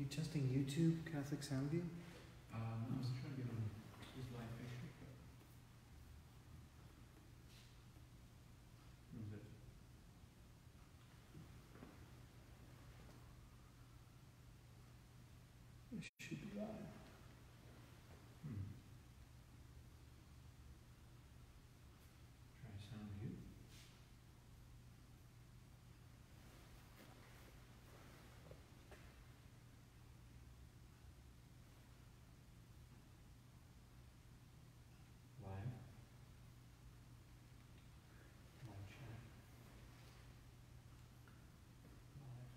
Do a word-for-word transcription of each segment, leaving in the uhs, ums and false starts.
you testing YouTube, Catholic Soundview? Um, I was trying to get on his live Facebook. What was it? It should be live. Hmm. Try sound view. Live. Live chat. Live.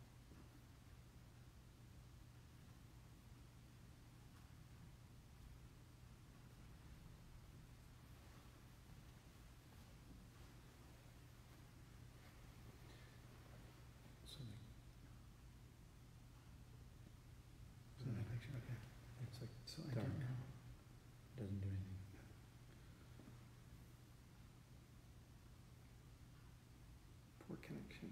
So So that picture, okay. it's like So I dark. don't know. Doesn't do anything. Poor connection.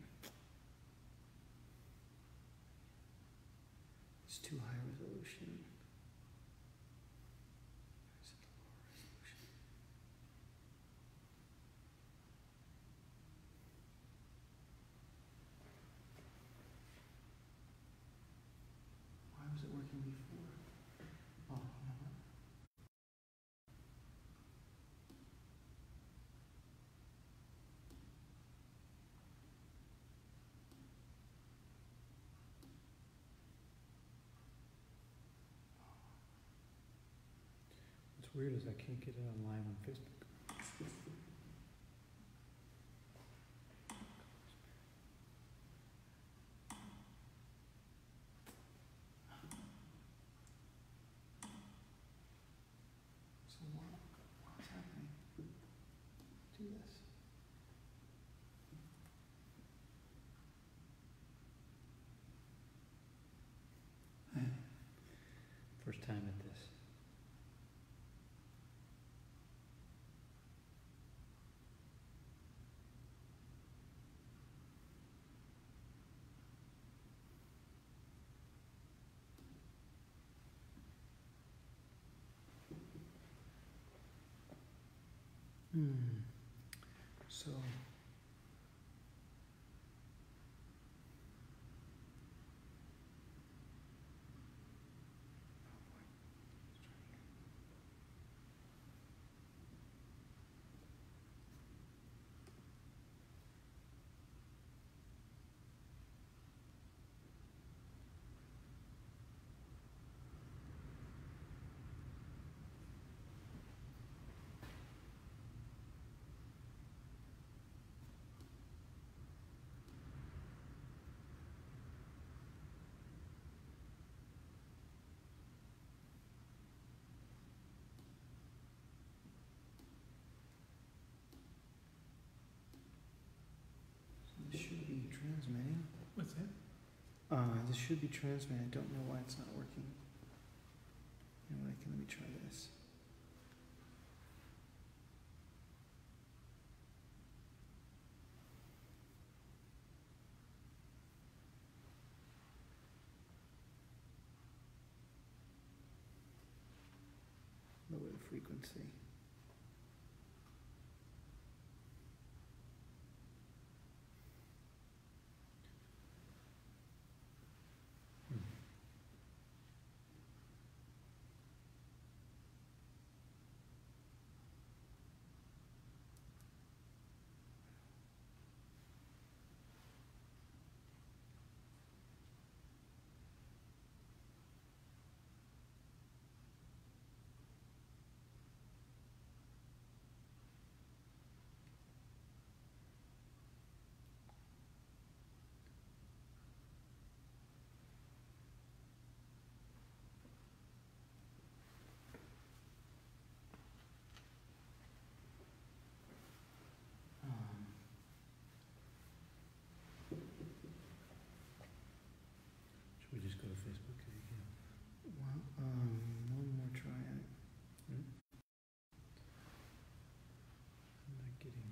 It's too high resolution. Is it low resolution? Why was it working before? Oh, you know what? What's weird is I can't get it on live on Facebook. So what, what's happening? Do this. First time at this. Hmm. So. This should be transmitting. What's that? Uh, this should be transmitting. I don't know why it's not working. You know what? I can let me try this. Lower the frequency. Um, Should we just go to Facebook again? well, um, one more try at it. Hmm? I'm not getting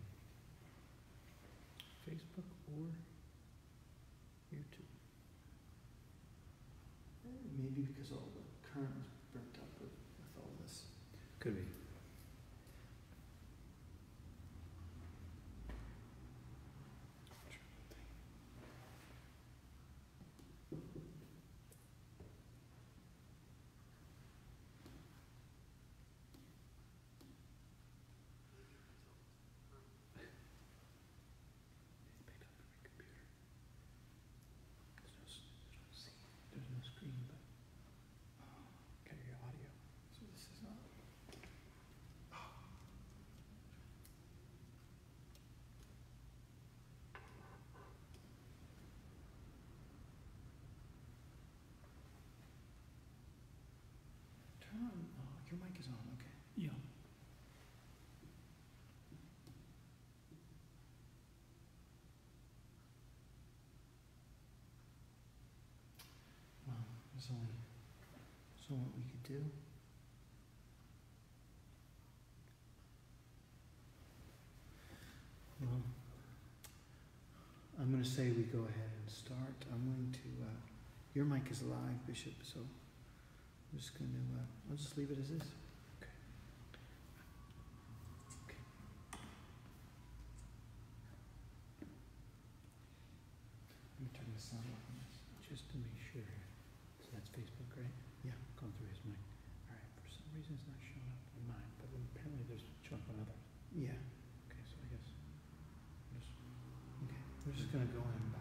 Facebook or YouTube. Maybe because all the current was burnt up with, with all this. Could be. There's no screen, but can hear audio. So this is not. Turn on. Oh, your mic is on. Okay. Yeah. Well, there's only so what we could do. Well, I'm going to say we go ahead and start. I'm going to. Uh, your mic is live, Bishop. So I'm just going to. Uh, I'll just leave it as is. Okay. Okay. Let me turn the sound off on this. Just to make sure. So that's Facebook, right? Yeah. Going through his mic. All right. For some reason, it's not showing up on mine, but apparently there's showing up on others. Yeah. Okay, so I guess. Just Okay. We're just going to go in and bow.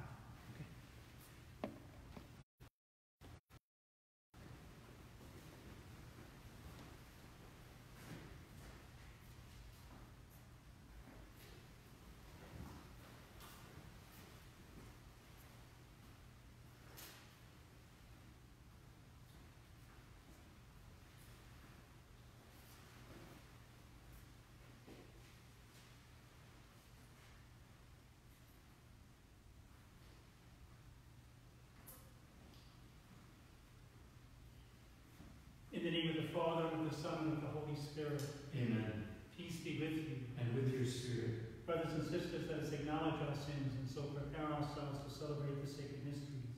In the name of the Father, and of the Son, and of the Holy Spirit. Amen. Peace be with you. And with your spirit. Brothers and sisters, let us acknowledge our sins and so prepare ourselves to celebrate the sacred mysteries.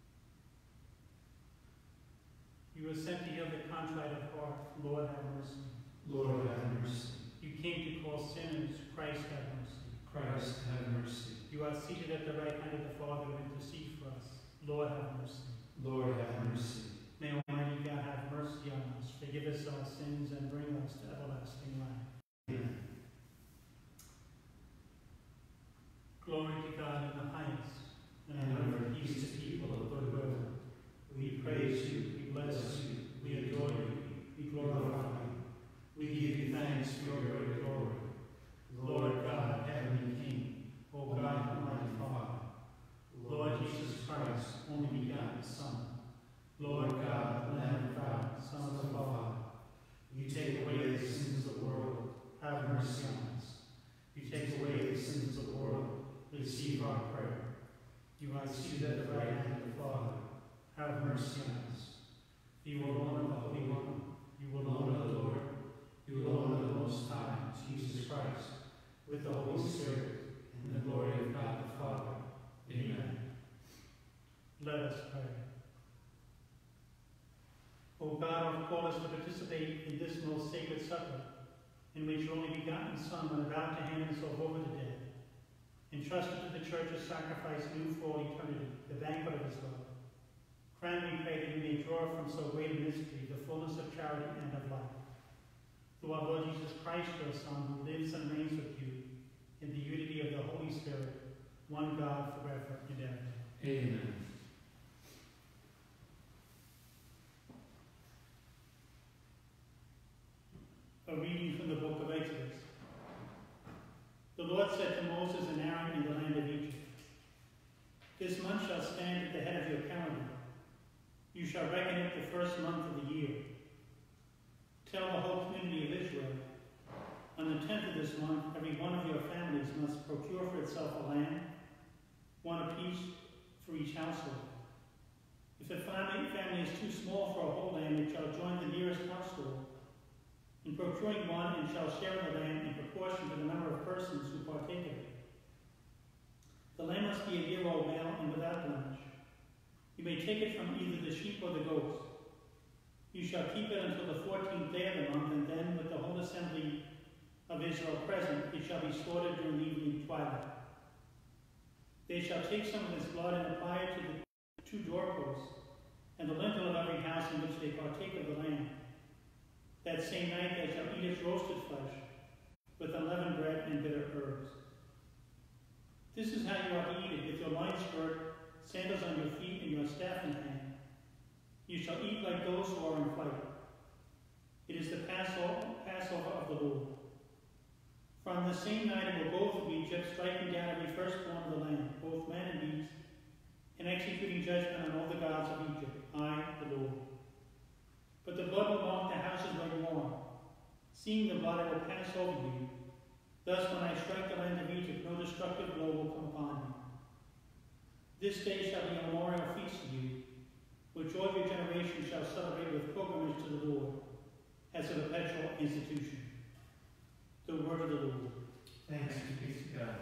You were sent to heal the contrite of heart. Lord, have mercy. Lord, have mercy. You came to call sinners. Christ, have mercy. Christ, have mercy. You are seated at the right hand of the Father to intercede for us. Lord, have mercy. Lord, have mercy. May Almighty God have mercy on us, forgive us our sins, and bring us to everlasting life. Amen. Glory to God in the highest, and And on on earth peace to people of good will. We praise you, we bless you, we adore you, we glorify you. We give you thanks for your great glory. Lord God, heavenly King, O God, Almighty Father, Lord Jesus Christ, only begotten Son, Lord God, Lamb of God, Son of the Father, you take away the sins of the world, have mercy on us. You take away the sins of the world, receive our prayer. You are seated at the right hand of the Father, have mercy on us. You alone are the Holy One, you alone are the Lord, you alone are the Most High, Jesus Christ, with the Holy Spirit, in the glory of God the Father. Amen. Let us pray. O God, who called us to participate in this most sacred supper, in which your only begotten Son, when about to hand himself over to death, entrusted to the Church's sacrifice new for all eternity, the banquet of his love. Grant, we pray, that we may draw from so great a mystery the fullness of charity and of life. Through our Lord Jesus Christ, your Son, who lives and reigns with you in the unity of the Holy Spirit, one God forever and ever. Amen. A reading from the book of Exodus. The Lord said to Moses and Aaron in the land of Egypt, this month shall stand at the head of your calendar. You shall reckon it the first month of the year. Tell the whole community of Israel, on the tenth of this month, every one of your families must procure for itself a lamb, one apiece for each household. If a family, family is too small for a whole lamb, it shall join the nearest household in procuring one, and shall share the lamb in proportion to the number of persons who partake of it. The lamb must be a year-old male and without blemish. You may take it from either the sheep or the goats. You shall keep it until the fourteenth day of the month, and then with the whole assembly of Israel present, it shall be slaughtered during the evening twilight. They shall take some of its blood and apply it to the two doorposts and the lintel of every house in which they partake of the lamb. That same night they shall eat its roasted flesh with unleavened bread and bitter herbs. This is how you are to eat it, with your loins girt, sandals on your feet, and your staff in hand. You shall eat like those who are in flight. It is the Passover, Passover of the Lord. From the same night it will go through Egypt, striking down every firstborn of the land, both man and beast, and executing judgment on all the gods of Egypt. I, the Lord. But the blood will mark the houses where you are. Seeing the blood, I will pass over you. Thus, when I strike the land of Egypt, no destructive blow will come upon you. This day shall be a memorial feast to you, which all your generations shall celebrate with pilgrimage to the Lord, as a perpetual institution. The word of the Lord. Thanks be to God.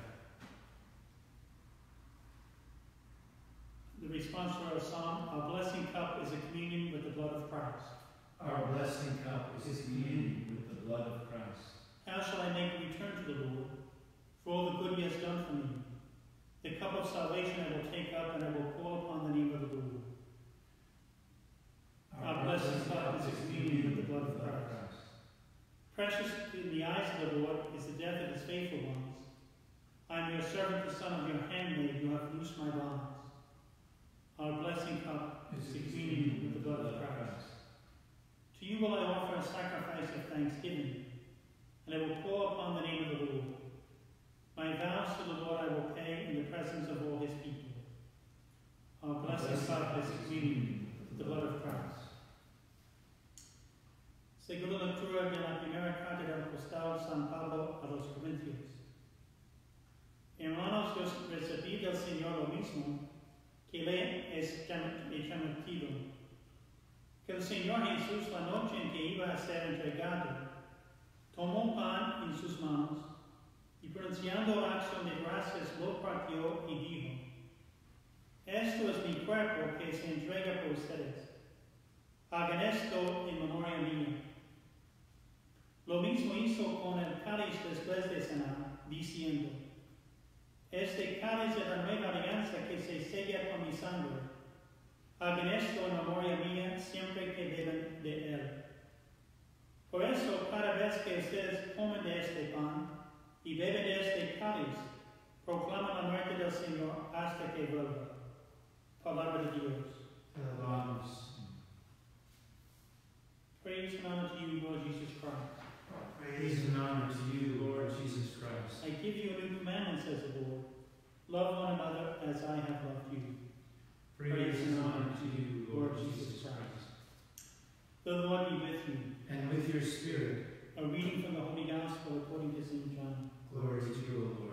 The response to our psalm: our blessing cup is a communion with the blood of Christ. Our blessing cup is communion with the blood of Christ. How shall I make a return to the Lord for all the good he has done for me? The cup of salvation I will take up, and I will call upon the name of the Lord. Our blessing cup is a communion with the blood of Christ. Precious in the eyes of the Lord is the death of his faithful ones. I am your servant, the son of your handmaid. You have loosed my bonds. Our blessing cup is a communion with the blood of Christ. To you will I offer a sacrifice of thanksgiving, and I will call upon the name of the Lord. My vows to the Lord I will pay in the presence of all his people. Our blessing cup is a communion with the blood of Christ. Segunda lectura de la primera carta del apostol San Pablo a los Corintios. Hermanos, yo recibí del Señor lo mismo que le es transmitido, que el Señor Jesús, la noche en que iba a ser entregado, tomó pan en sus manos y pronunciando acción de gracias lo partió y dijo: esto es mi cuerpo que se entrega por ustedes. Hagan esto en memoria mía. Lo mismo hizo con el cáliz después de cenar, diciendo: este cáliz es la nueva alianza que se sella con mi sangre. Hagan esto en memoria mía siempre que beben de él. Por eso, cada vez que ustedes comen de este pan y beben de este cáliz, proclaman la muerte del Señor hasta que vuelva. Palabra de Dios. Alabamos. Praise and honor to you, Lord Jesus Christ. Praise and honor to you, Lord Jesus Christ. I give you a new commandment, says the Lord. Love one another as I have loved you. Praise and honor to you, Lord Jesus Christ. The Lord be with you. And with your spirit. A reading from the Holy Gospel according to Saint John. Glory to you, O Lord.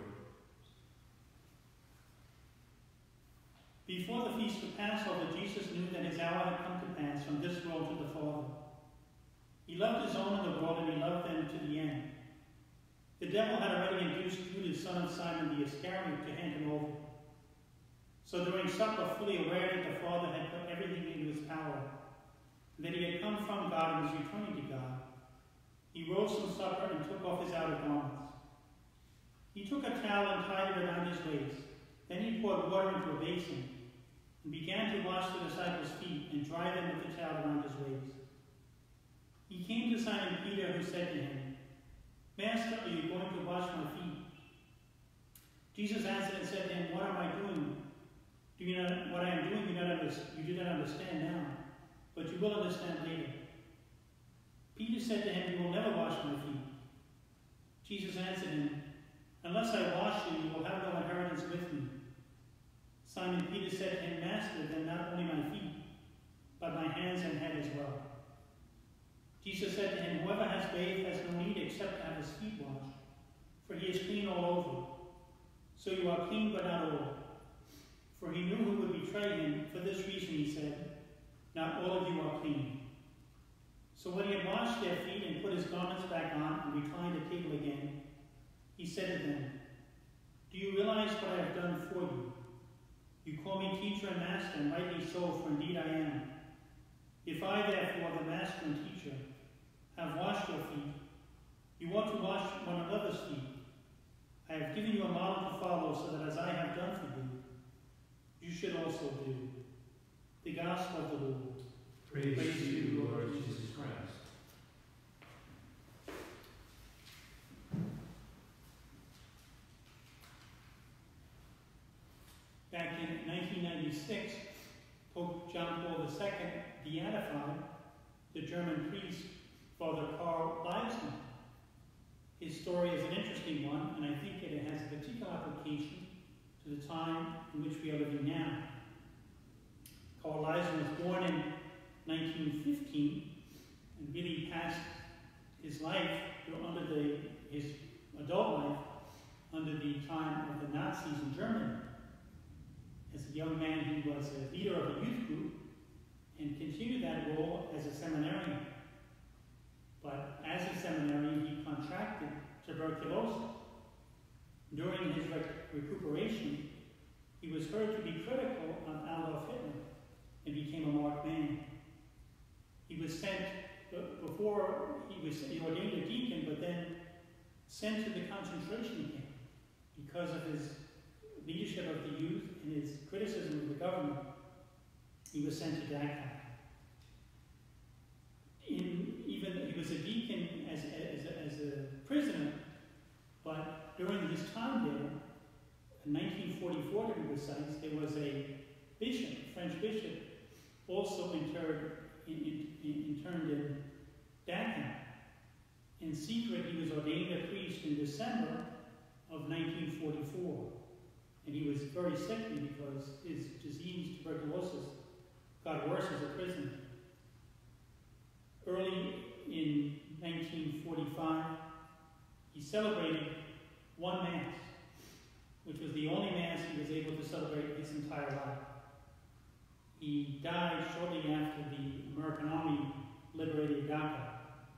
Before the feast of Passover, Jesus knew that his hour had come to pass from this world to the Father. He loved his own in the world, and he loved them to the end. The devil had already induced Judas, son of Simon the Iscariot, to hand him over. So during supper, fully aware that the Father had put everything into his power, and that he had come from God and was returning to God, he rose from supper and took off his outer garments. He took a towel and tied it around his waist. Then he poured water into a basin and began to wash the disciples' feet and dry them with the towel around his waist. He came to Simon Peter, who said to him, Master, are you going to wash my feet? Jesus answered and said to him, What am I doing? Do you not, what I am doing you, not under, you do not understand now, but you will understand later. Peter said to him, You will never wash my feet. Jesus answered him, Unless I wash you, you will have no inheritance with me. Simon Peter said to him, Master, then not only my feet, but my hands and head as well. Jesus said to him, Whoever has bathed has no need except to have his feet washed, for he is clean all over. So you are clean, but not all. For he knew who would betray him. For this reason he said, Not all of you are clean. So when he had washed their feet and put his garments back on and reclined at table again, he said to them, Do you realize what I have done for you? You call me teacher and master, and rightly so, for indeed I am. If I, therefore, the master your feet, you ought to wash one another's feet. I have given you a model to follow, so that as I have done for you, you should also do. The Gospel of the Lord. Praise, Praise to you, you, Lord Jesus Christ. Back in nineteen ninety-six, Pope John Paul the Second beatified the German priest, Father Karl Leisner. His story is an interesting one, and I think it has a particular application to the time in which we are living now. Karl Leisner was born in nineteen fifteen and really passed his life under the, his adult life under the time of the Nazis in Germany. As a young man, he was a leader of a youth group and continued that role as a seminarian. But as a seminarian, he contracted tuberculosis. During his rec- recuperation, he was heard to be critical of Adolf Hitler and became a marked man. He was sent, before he was he ordained a deacon, but then sent to the concentration camp because of his leadership of the youth and his criticism of the government. He was sent to Dachau. In, even he was a deacon as, as, a, as a prisoner, but during his time there, in nineteen forty-four to be precise, there was a bishop, a French bishop, also interred in, in, in, interned in Dachau. In secret, he was ordained a priest in December of nineteen forty-four. And he was very sickly because his disease, tuberculosis, got worse as a prisoner. Early in nineteen forty-five, he celebrated one Mass, which was the only Mass he was able to celebrate his entire life. He died shortly after the American Army liberated Dachau.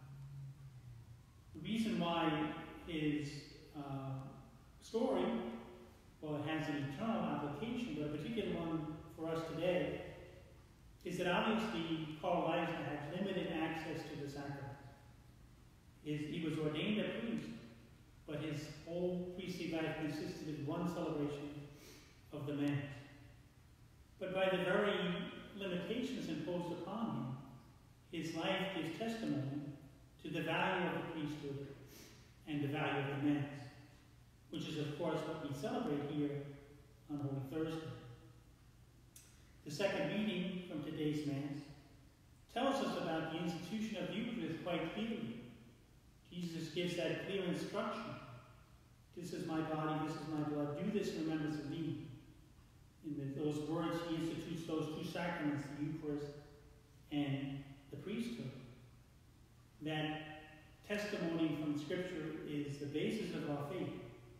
The reason why his uh, story, well, it has an eternal application, but a particular one for us today, is that obviously Karl Leisner had limited access to the sacraments. His, he was ordained a priest, but his whole priestly life consisted of one celebration of the Mass. But by the very limitations imposed upon him, his life gives testimony to the value of the priesthood and the value of the Mass, which is, of course, what we celebrate here on Holy Thursday. The second reading from today's Mass tells us about the institution of the Eucharist quite clearly. Jesus gives that clear instruction. This is my body, this is my blood. Do this in remembrance of me. In those words, he institutes those two sacraments, the Eucharist and the priesthood. That testimony from Scripture is the basis of our faith.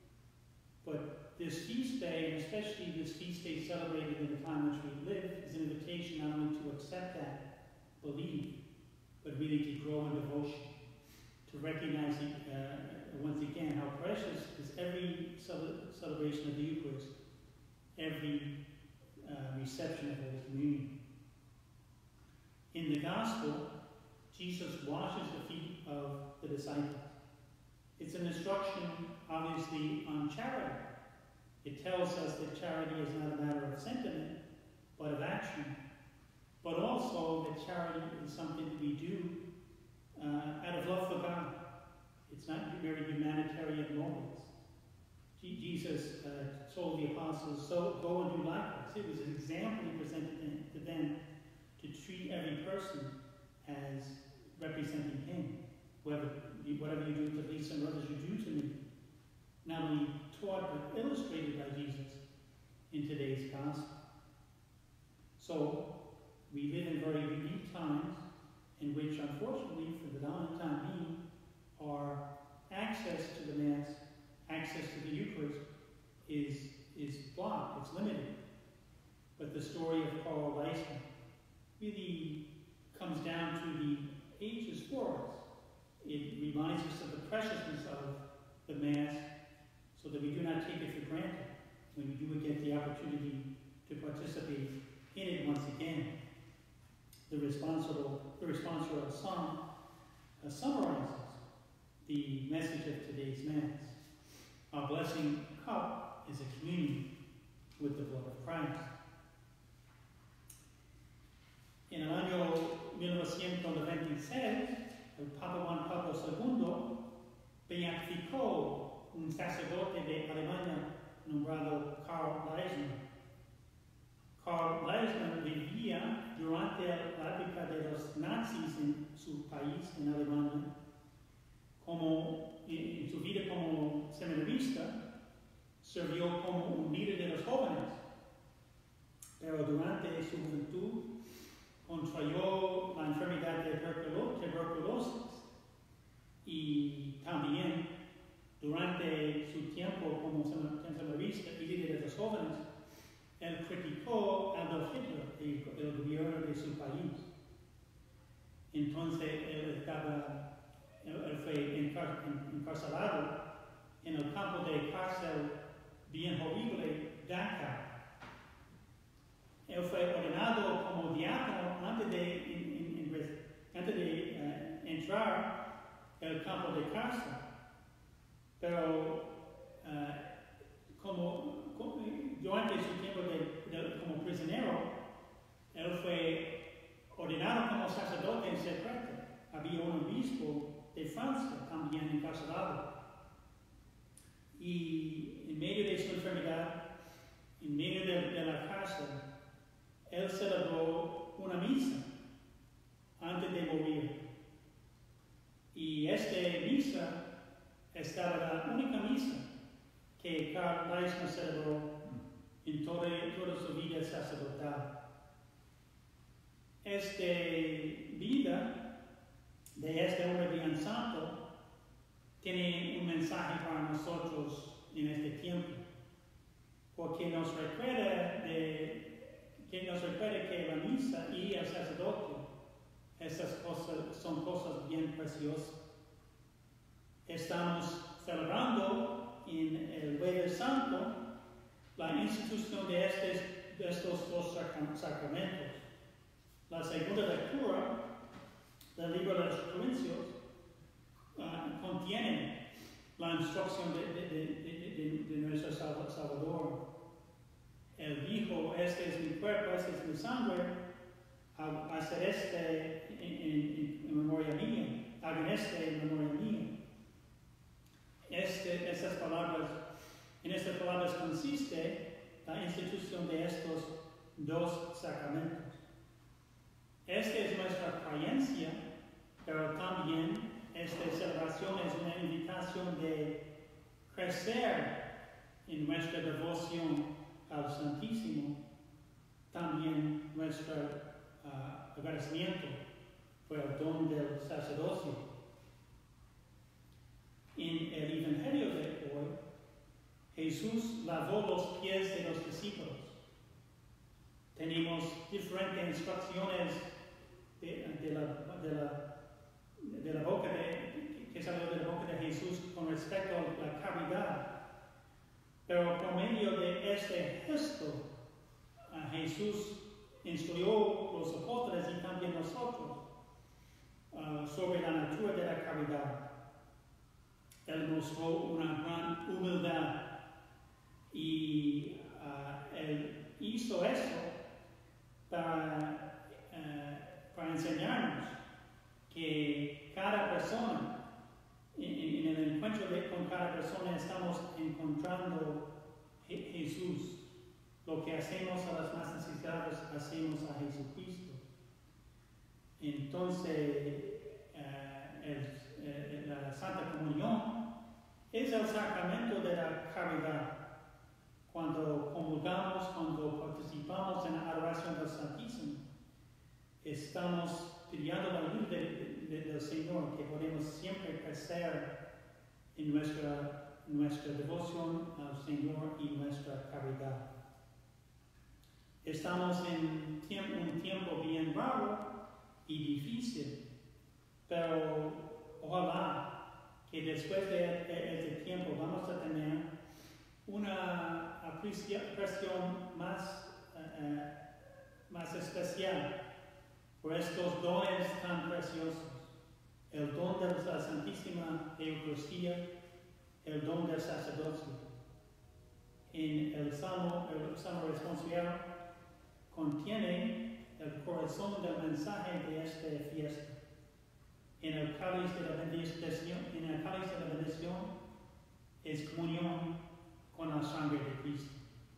But this feast day, and especially this feast day celebrated in the time in which we live, is an invitation not only to accept that, believe, but really to grow in devotion, to recognize uh, once again how precious is every cele- celebration of the Eucharist, every uh, reception of Holy Communion. In the Gospel, Jesus washes the feet of the disciples. It's an instruction, obviously, on charity. It tells us that charity is not a matter of sentiment, but of action. But also that charity is something that we do uh, out of love for God. It's not very humanitarian motives. G- Jesus uh, told the apostles, so go and do likewise. It was an example he presented to them to treat every person as representing him. Whoever, whatever you do to the least of others, you do to me. Not only taught, but illustrated by Jesus in today's Gospel. So, we live in very unique times in which, unfortunately, for the time being, our access to the Mass, access to the Eucharist, is, is blocked, it's limited. But the story of Karl Leisner really comes down to the ages for us. It reminds us of the preciousness of the Mass, so that we do not take it for granted when we do get the opportunity to participate in it once again. The responsible, the responsible psalm uh, summarizes the message of today's Mass. Our blessing cup is a communion with the blood of Christ. En el año mil novecientos veintiséis, el Papa Juan Pablo segundo beatificó un sacerdote de Alemania nombrado Karl Leisner. Karl Leisner vivía durante la época de los nazis en su país, en Alemania. Como, en su vida como seminarista, sirvió como un líder de los jóvenes, pero durante su juventud contrayó la enfermedad de tuberculosis y también durante su tiempo como seminarista y líder de los jóvenes, él criticó a Adolf Hitler, el, el gobierno de su país. Entonces él estaba, él, él fue encar, encarcelado en el campo de cárcel bien horrible Dachau. Él fue ordenado como diácono antes de, en, en, en, antes de uh, entrar al campo de cárcel. Pero uh, como, como, durante su tiempo de, de, como prisionero, él fue ordenado como sacerdote en secreto. Había un obispo de Francia también encarcelado. Y en medio de su enfermedad, en medio de, de la cárcel, él celebró una misa antes de morir. Y esta misa estaba la única misa que Karl Leisner celebró en toda, toda su vida sacerdotal. Esta vida de este hombre bien santo tiene un mensaje para nosotros en este tiempo, porque nos recuerda de que nos recuerda que la misa y el sacerdote, esas cosas son cosas bien preciosas. Estamos celebrando en el Jueves Santo la institución de, estes, de estos dos sacramentos. La segunda lectura del libro de los Corintios uh, contiene la instrucción de, de, de, de, de, de nuestro Salvador. Él dijo, este es mi cuerpo, este es mi sangre, hacer este en, en, en memoria mía, hagan este en memoria mía. Este, estas palabras, en estas palabras consiste la institución de estos dos sacramentos. Esta es nuestra creencia, pero también esta celebración es una invitación de crecer en nuestra devoción al Santísimo, también nuestro uh, agradecimiento por el don del sacerdocio. En el Evangelio de hoy, Jesús lavó los pies de los discípulos. Tenemos diferentes instrucciones de, de, la, de, la, de la boca de, que salió de la boca de Jesús con respecto a la caridad. Pero por medio de este gesto, uh, Jesús instruyó a los apóstoles y también nosotros uh, sobre la natura de la caridad. Él mostró una gran humildad y uh, él hizo eso para, uh, para enseñarnos que cada persona, en, en el encuentro de, con cada persona, estamos encontrando Je- Jesús. Lo que hacemos a las más necesitadas, hacemos a Jesucristo. Entonces, uh, el, el, la Santa Comunión es el sacramento de la caridad. Cuando comulgamos, cuando participamos en la adoración del Santísimo, estamos pidiendo la ayuda de, de, del Señor, que podemos siempre crecer en nuestra, nuestra devoción al Señor y nuestra caridad. Estamos en tiempo, un tiempo bien raro y difícil, pero ojalá que después de este tiempo vamos a tener una apreciación más, uh, más especial por estos dones tan preciosos, el don de la Santísima Eucaristía, el don del sacerdocio. En el Salmo, el Salmo responsorial contiene el corazón del mensaje de esta fiesta. En el cáliz de la bendición, en el cáliz de la bendición es comunión con la sangre de Cristo.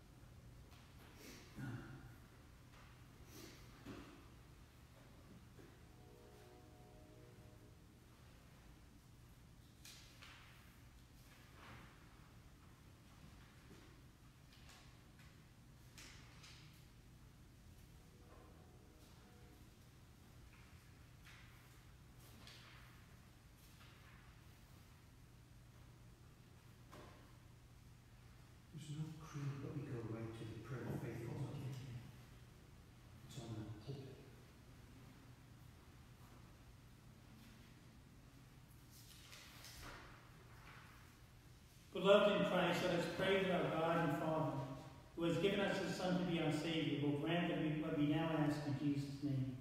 There's no creed, but we go right to the prayer of faithful. It's on the pulpit. Beloved in Christ, let us pray that our God and Father, who has given us His Son to be our Savior, will grant that we, what we now ask in Jesus' name.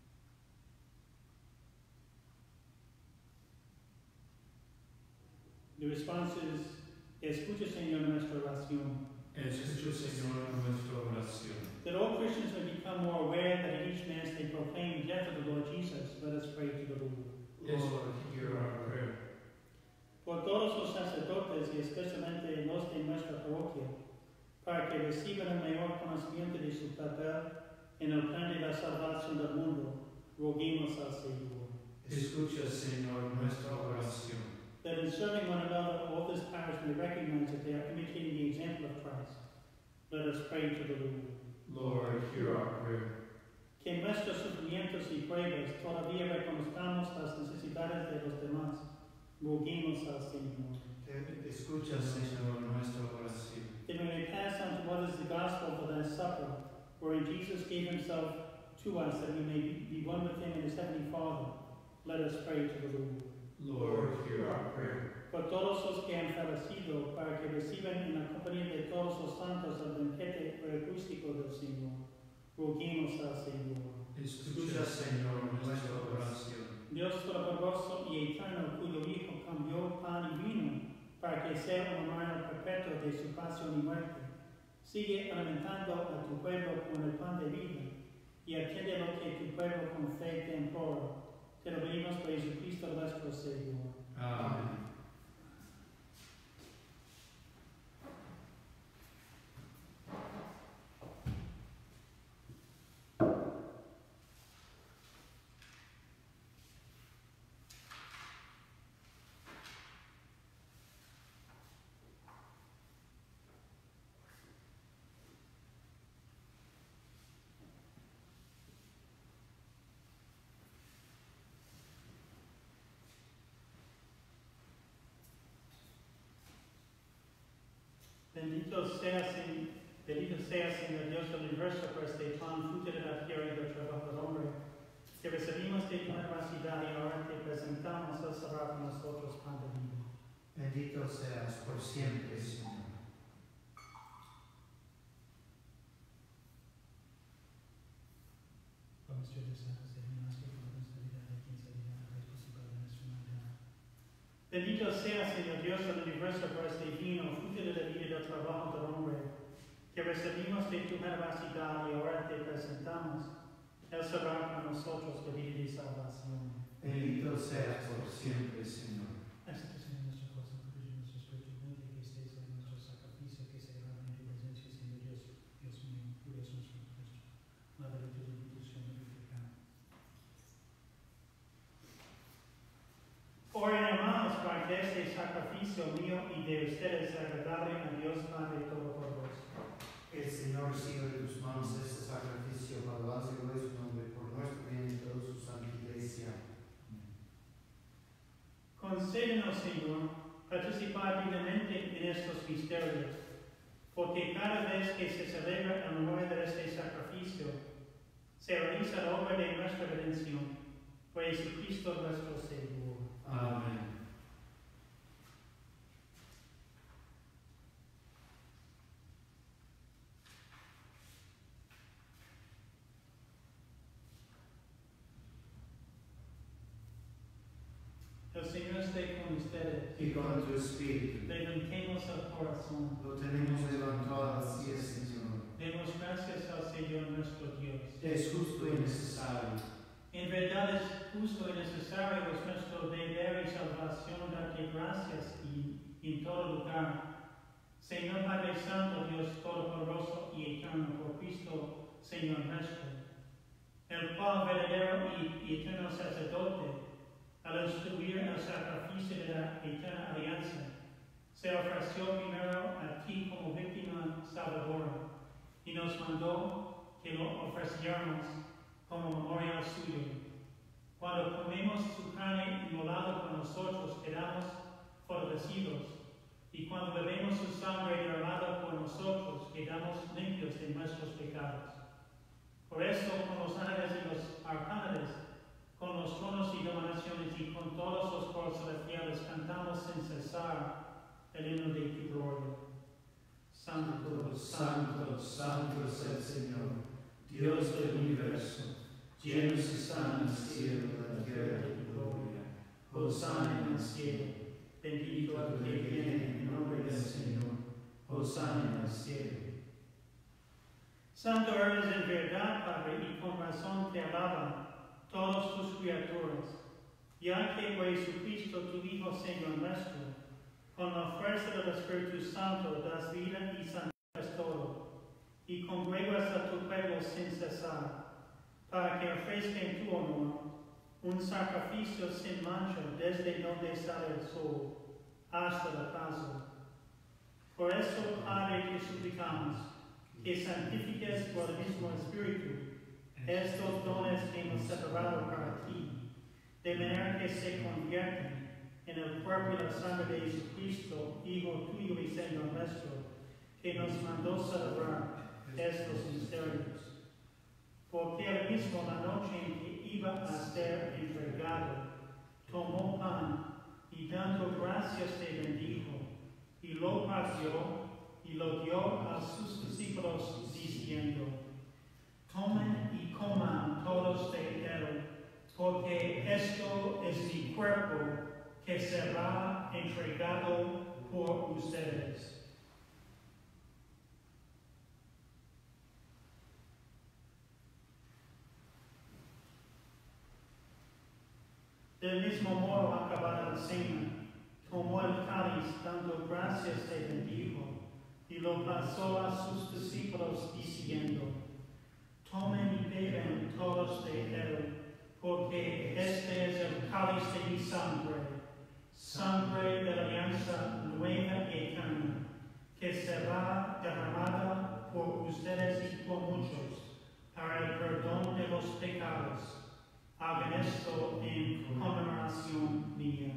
The response is, escucha, Señor, nuestra oración. Escucha, Señor, nuestra oración. That all Christians may become more aware that at each Mass they proclaim the death of the Lord Jesus, let us pray to the Lord. Lord, hear our prayer. Por todos los sacerdotes y especialmente los de nuestra parroquia, para que reciban el mayor conocimiento de su papel en el plan de la salvación del mundo, roguemos al Señor. Escucha, Señor, nuestra oración. That in serving one another, all this parish may recognize that they are imitating the example of Christ. Let us pray to the Lord. Lord, hear our prayer. Que en nuestros sufrimientos y pruebas todavía reconozcamos las necesidades de los demás. Roguemos al Señor. Escucha, Señor, nuestra oración. That we may pass on to others the gospel of the Last Supper, wherein Jesus gave himself to us that we may be one with him in his heavenly Father. Let us pray to the Lord. Lord, hear our prayer. Por todos los que han fallecido, para que reciban en la compañía de todos los santos el banquete eucarístico del Señor. Roguemos al Señor. Escucha, Señor, nuestra oración. Dios todopoderoso y eterno, cuyo Hijo cambió pan y vino para que sea un memorial perpetuo de su pasión y muerte, sigue alimentando a tu pueblo con el pan de vida y atiende lo que tu pueblo con fe te implora. Te lo pedimos por Jesucristo nuestro Señor. Amén. Bendito sea, bendito sea, Señor Dios del universo, por este pan, fruto de la tierra y del trabajo del hombre, que recibimos de tu capacidad y ahora te presentamos al cerrar con nosotros pan de vida. Bendito seas por siempre, Señor. Por nuestro deseo, Señor, que por nuestra vida de quien se diga a Jesús y para nuestra humanidad. Bendito sea, Señor Dios del universo, por este vino, fruto de la vida y del trabajo del hombre, que recibimos de tu generosidad y ahora te presentamos, el cerrar con nosotros de vida y salvación. Bendito seas por siempre, Señor. Acepta, Señor, nuestro corazón, cuyo nuestro espíritu, mente, que estés en nuestro sacrificio, que se graba en tu presencia, Señor Dios, Dios mío, tú eres nuestro nuestro. Madre de tu institución glorificada. Oren, hermanos, para que este sacrificio mío y de ustedes sea agradable a Dios Padre Todopoderoso. El Señor reciba de tus manos este sacrificio para alabanza y gloria de su nombre, por nuestro bien y toda su santa iglesia. Concédenos, Señor, participar dignamente en estos misterios, porque cada vez que se celebra en memoria de este sacrificio, se realiza la obra de nuestra redención, por Jesucristo nuestro Señor. Amén. El Señor esté con ustedes. y con tu espíritu. Levantemos el corazón. Lo tenemos levantado hacia el Señor. Demos gracias al Señor nuestro Dios. Es justo y necesario. En verdad es justo y necesario, es nuestro deber y salvación darte gracias y en todo lugar. Señor Padre Santo, Dios Todopoderoso y Eterno, por Cristo, Señor nuestro, el cual verdadero y eterno sacerdote, al instituir el sacrificio de la eterna alianza, se ofreció primero a ti como víctima salvadora y nos mandó que lo ofreciéramos como memorial suyo. Cuando comemos su carne inmolada por nosotros, quedamos fortalecidos, y cuando bebemos su sangre derramada por nosotros, quedamos limpios de nuestros pecados. Por eso, con los ángeles y los arcángeles, con los tronos y dominaciones y con todos los coros celestiales, cantamos sin cesar el himno de tu gloria. Santo, Santo, santo es el Señor, Dios del universo. Llenos están el cielo y la tierra de tu gloria. Hosana en el cielo. bendito el que viene en nombre del Señor. Hosana en el cielo. Santo eres en verdad, Padre, y con razón te alaban todas tus criaturas, ya que por Jesucristo, tu Hijo, Señor nuestro, con la fuerza del Espíritu Santo das vida y santificas todo, y congregas a tu pueblo sin cesar, para que ofrezca en tu honor un sacrificio sin mancha desde donde sale el sol hasta el ocaso. Por eso, Padre, te suplicamos que santifiques por el mismo Espíritu estos dones que hemos separado para ti, de manera que se convierten en el cuerpo y la sangre de Jesucristo, Hijo tuyo y Señor nuestro, que nos mandó celebrar estos misterios. Porque él mismo, la noche en que iba a ser entregado, tomó pan y dando gracias te bendijo, y lo partió y lo dio a sus discípulos diciendo: tomen y coman todos de él, porque esto es mi cuerpo que será entregado por ustedes. Del mismo modo, acabada la cena, tomó el cáliz, dando gracias te bendijo, y lo pasó a sus discípulos diciendo: tomen y beben todos de él, porque este es el cáliz de mi sangre, sangre de la alianza nueva y eterna, que será derramada por ustedes y por muchos, para el perdón de los pecados. Hagan esto en conmemoración mía.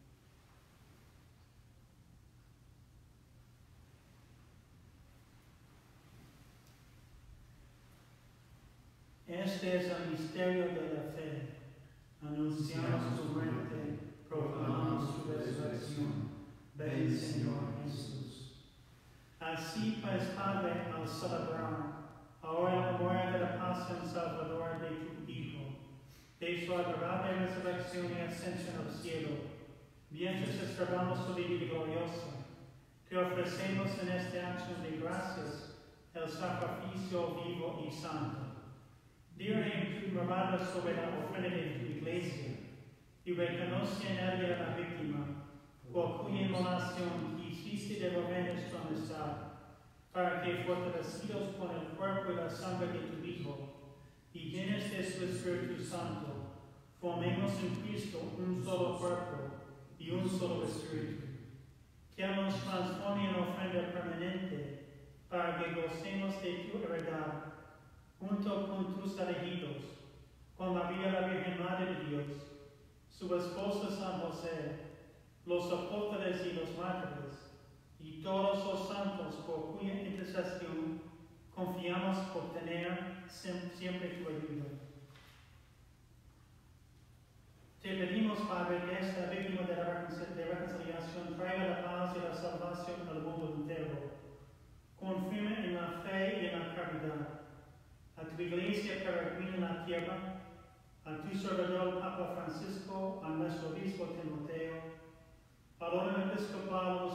Este es el misterio de la fe. Anunciamos su muerte, proclamamos su resurrección. Ven, Señor Jesús. Así pues, Padre, al celebrar ahora la memoria de la pasión salvadora de tu Hijo, de su adorable resurrección y ascensión al cielo, mientras esperamos su vida gloriosa, te ofrecemos en este acción de gracias el sacrificio vivo y santo. Dirige tu mirada sobre la ofrenda de tu iglesia y reconoce en ella la víctima, por cuya inmolación quisiste devolvernos tu amistad, para que, fortalecidos con el cuerpo y la sangre de tu Hijo, y llenos de su Espíritu Santo, formemos en Cristo un solo cuerpo y un solo Espíritu, que nos transforme en ofrenda permanente, para que gocemos de tu heredad, junto con tus elegidos, con María la Virgen Madre de Dios, su esposo San José, los apóstoles y los mártires, y todos los santos por cuya intercesión confiamos obtener siempre tu ayuda. Te pedimos, Padre, que esta víctima de la reconciliación traiga la paz y la salvación al mundo entero. Confirme en la fe y en la caridad a tu iglesia peregrina en la tierra, a tu servidor Papa Francisco, a nuestro obispo Timoteo,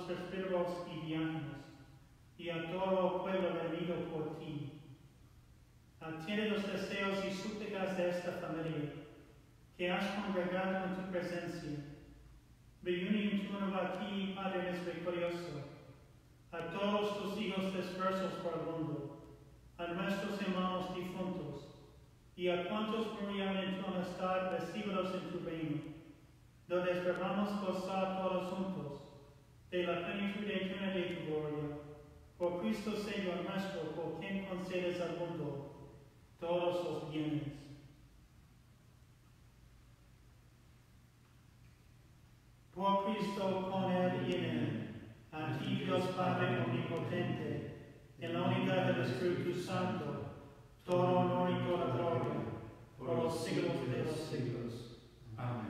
presbíteros y diáconos, y a todo pueblo reunido por ti. Atiende los deseos y súplicas de esta familia, que has congregado en tu presencia. Reúne en tu honor aquí, Padre misericordioso, a todos tus hijos dispersos por el mundo, a nuestros hermanos difuntos, y a cuantos morían en tu amistad, recíbelos en tu reino, donde esperamos gozar todos juntos de la plenitud eterna de tu gloria. Por Cristo Señor nuestro, por quien concedes al mundo todos los bienes. Por Cristo, con Él y en Él, a ti Dios Padre omnipotente, en la unidad del Espíritu Santo, todo honor y toda gloria, por los siglos de los siglos. Amén.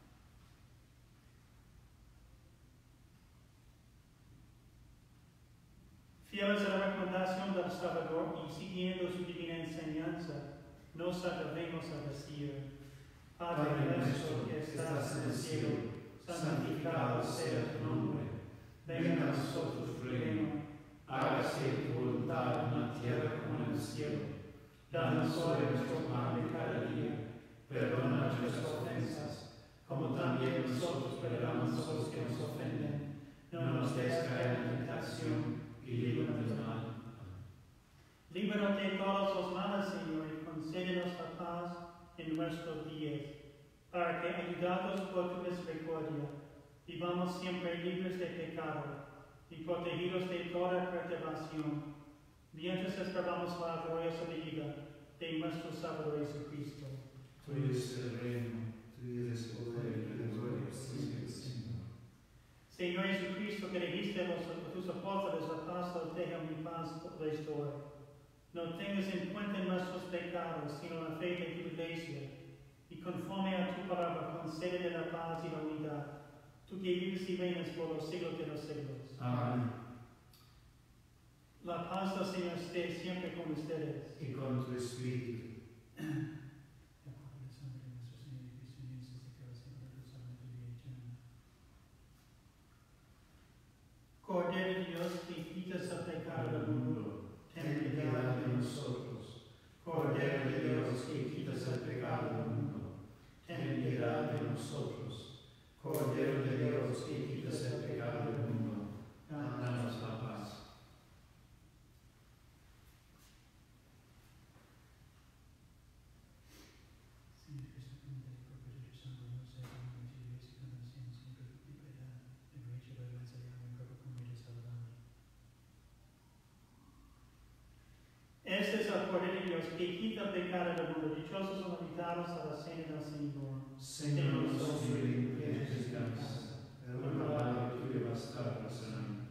Fieles a la recomendación del Salvador y siguiendo su divina enseñanza, nos atrevemos a decir: Padre nuestro que estás en el cielo, santificado sea tu nombre. Venga a nosotros tu reino. Hágase tu voluntad en la tierra como en el cielo. Danos hoy nuestro pan de cada día. Perdona nuestras ofensas, como también nosotros perdonamos a los que nos ofenden. No nos des caer en tentación y líbranos del mal. Líbranos de todos los males, Señor, y concédenos la paz en nuestros días, para que, ayudados por tu misericordia, vivamos siempre libres de pecado y protegidos de toda perturbación, mientras esperamos la gloriosa venida de nuestro Salvador Jesucristo. Tuyo es el reino, tuyo es el poder y la gloria por siempre, Señor. Señor Jesucristo, que dijiste a, los, a tus apóstoles: la paz os dejo, mi paz les doy. No tengas en cuenta nuestros pecados, sino la fe de tu iglesia, y conforme a tu palabra, concédele la paz y la unidad, tú que vives y reinas por los siglos de los siglos. Amén. La paz del Señor esté siempre con ustedes. Y con tu espíritu. Cordero de Dios, que quitas el pecado del mundo, ten piedad de nosotros. Cordero de Dios, que quitas el pecado del mundo, ten piedad de nosotros. Cordero de Dios, que quitas el pecado del mundo, danos la paz. Este es el Cordero de Dios que quita el pecado del mundo. Dichosos son los invitados a la cena del Señor. Señor, no soy digno que entres en mi casa, pero una palabra tuya bastará para sanarme.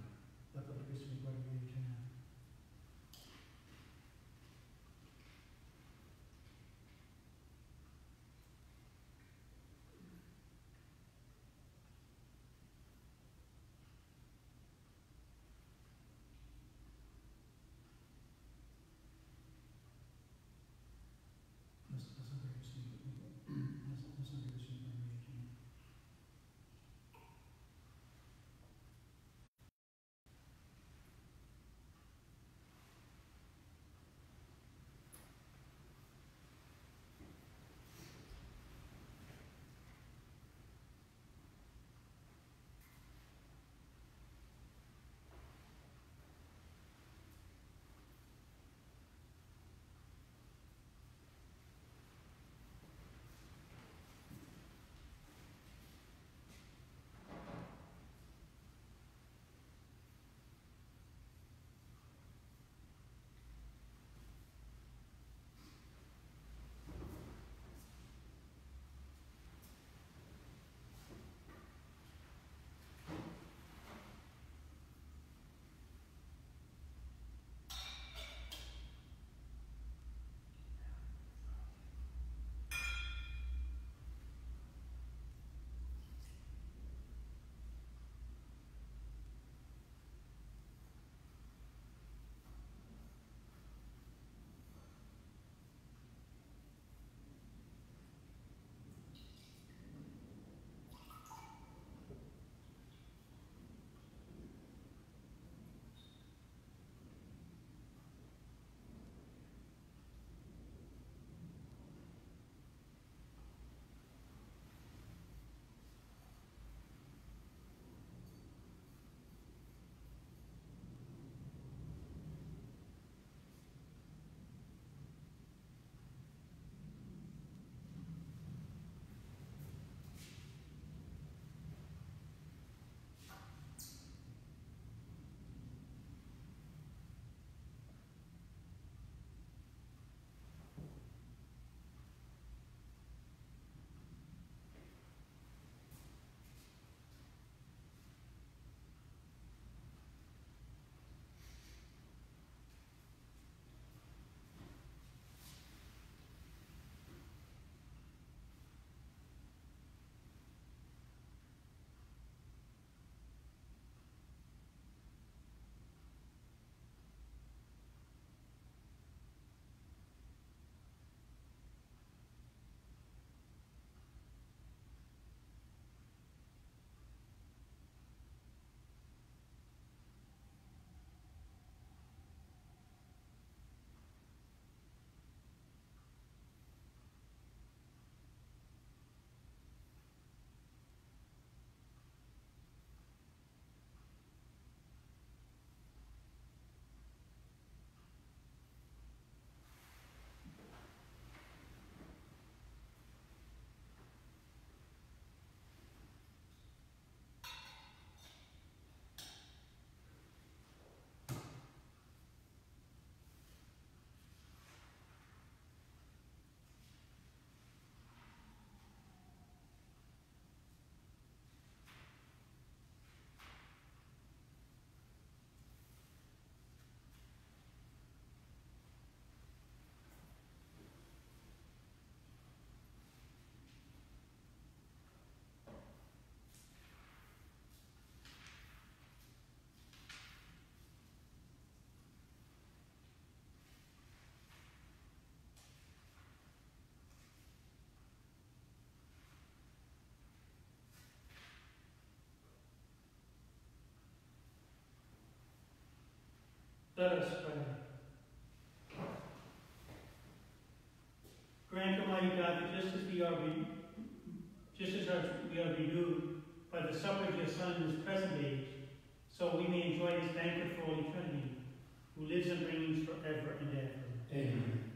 Let us pray. Grant, Almighty God, that just as we are, re- just as our, we are renewed by the supper of your Son in this present age, so we may enjoy his banquet for all eternity, who lives and reigns forever and ever. Amen.